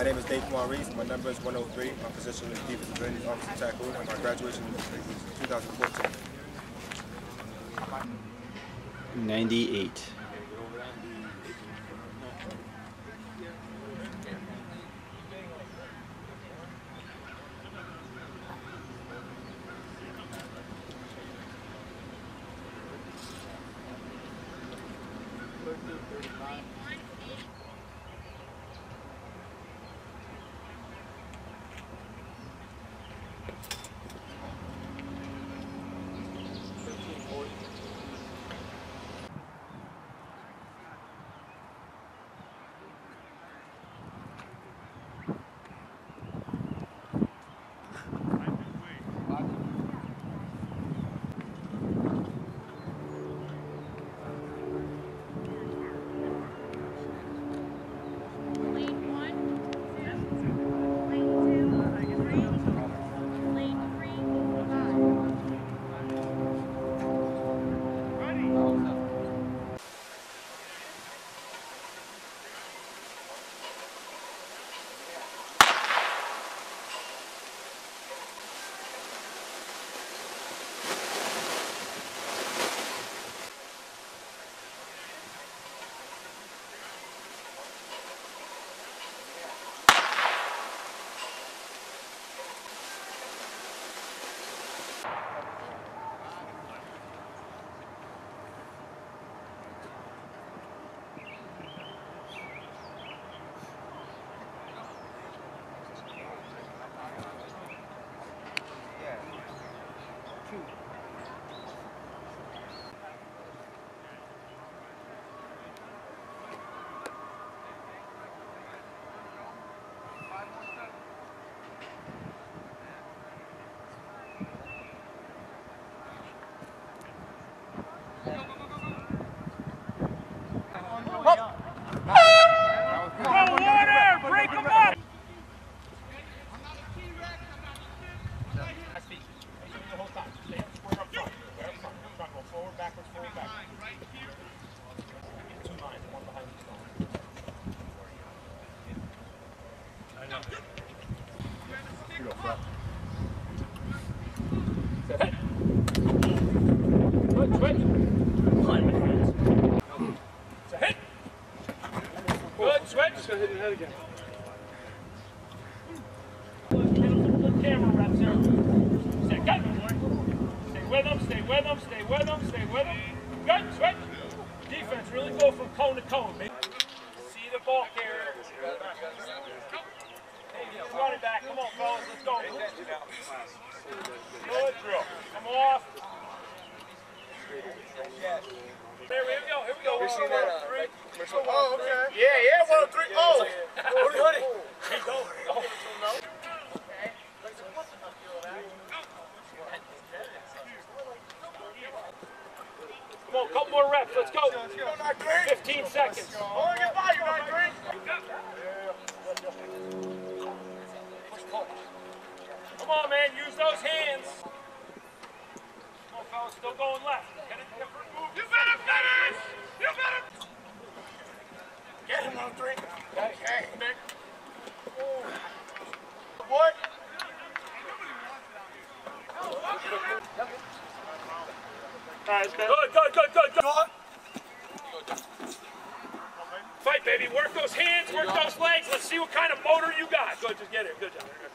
My name is Dave Reese. My number is 103. My position is defensive end offensive tackle, and my graduation is 2014. 98. Good, switch. Just gonna hit the head again. Good camera reps there. Stay good. Stay with them, stay with them, stay with them, stay with them. Good, switch. Defense, really go from cone to cone, baby. See the ball carrier. Hey, running back. Come on, fellas, let's go. Good drill. Come off. There we go, here we go. 1, 2, 3. Oh, okay. Yeah, 1, 2, 3. Oh! Hoodie. Here you go. Come on, couple more reps. Let's go. 15 seconds. Only get by you, 9-3. Come on, man. Use those hands. Come on, fellas. Still going left. You better finish! You better... Get him on 3. Okay, Nick. What? Good. Fight, baby. Work those hands, work those legs. Let's see what kind of motor you got. Good, just get it. Good job.